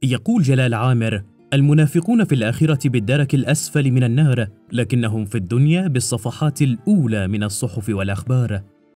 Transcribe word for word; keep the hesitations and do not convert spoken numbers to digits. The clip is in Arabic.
يقول جلال عامر: المنافقون في الآخرة بالدرك الأسفل من النار، لكنهم في الدنيا بالصفحات الأولى من الصحف والأخبار.